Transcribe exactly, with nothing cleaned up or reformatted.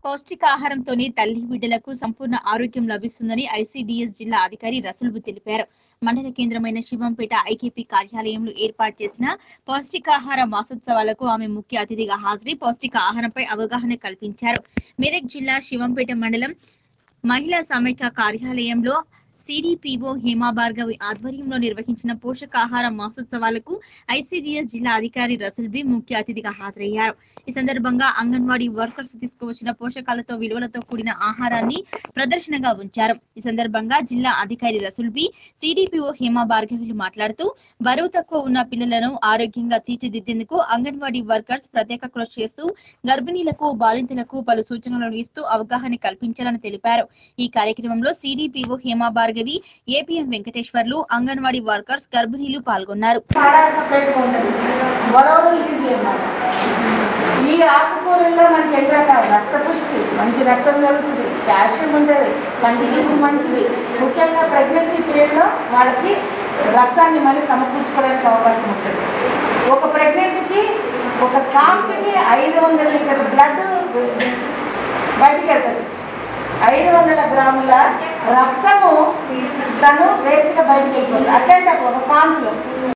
పౌష్టికాహారంతోనే తల్లి బిడ్డలకు సంపూర్ణ ఆరోగ్యం లభిస్తుందని ఐసీడీఎస్ జిల్లా అధికారి రసూల్బు తెలిపారు. మండల కేంద్రమైన శివంపేట ఐకేపీ కార్యాలయంలో ఏర్పాటు చేసిన పౌష్టికాహార మాసోత్సవాలకు ఆమె ముఖ్య అతిథిగా హాజరై పౌష్టిక ఆహారంపై అవగాహన కల్పించారు. మెదక్ జిల్లా శివంపేట మండలం మహిళా సమైక్య కార్యాలయంలో సిడిపిఓ హేమా భార్గవి ఆధ్వర్యంలో నిర్వహించిన పోషకాహార మాసోత్సవాలకు ఐసీడీఎస్ జిల్లా అధికారి రసూల్బి ముఖ్య అతిథిగా హాజరయ్యారు. ఈ సందర్భంగా అంగన్వాడీ వర్కర్స్ తీసుకువచ్చిన పోషకాలతో విలువలతో కూడిన ఆహారాన్ని ప్రదర్శనగా ఉంచారు. ఈ సందర్భంగా జిల్లా అధికారి రసూల్బి, సిడిపిఓ హేమా భార్గవిలు మాట్లాడుతూ బరువు తక్కువ ఉన్న పిల్లలను ఆరోగ్యంగా తీర్చిదిద్దేందుకు అంగన్వాడీ వర్కర్స్ ప్రత్యేక కృషి చేస్తూ గర్భిణీలకు, బాలింతలకు పలు సూచనలను ఇస్తూ అవగాహన కల్పించాలని తెలిపారు. ఈ కార్యక్రమంలో CDPO Hema Bhargavi, APM Venkateswarlu, anganwadi workers, గర్భిణీలు పాల్గొన్నారు. ఈ ఆకుకూరల్లో మనకి ఎన్ని రకాలు రక్త పుష్టి, మంచి రక్తం కలుగుతుంది, కాల్షియం ఉంటుంది, కంటి చూపు మంచిది. ముఖ్యంగా ప్రెగ్నెన్సీ పీరియడ్లో వాళ్ళకి రక్తాన్ని మళ్ళీ సమకూర్చుకోవడానికి అవకాశం ఉంటుంది. ఒక ప్రెగ్నెన్సీకి ఒక కాంపికి ఐదు వందల లీటర్ బ్లడ్ బయటికి వెళ్తుంది. ఐదు వందల గ్రాముల రక్తము తను వేస్ట్గా బయటకు వెళ్తుంది. అట్లాంటి ఒక కాంపిలో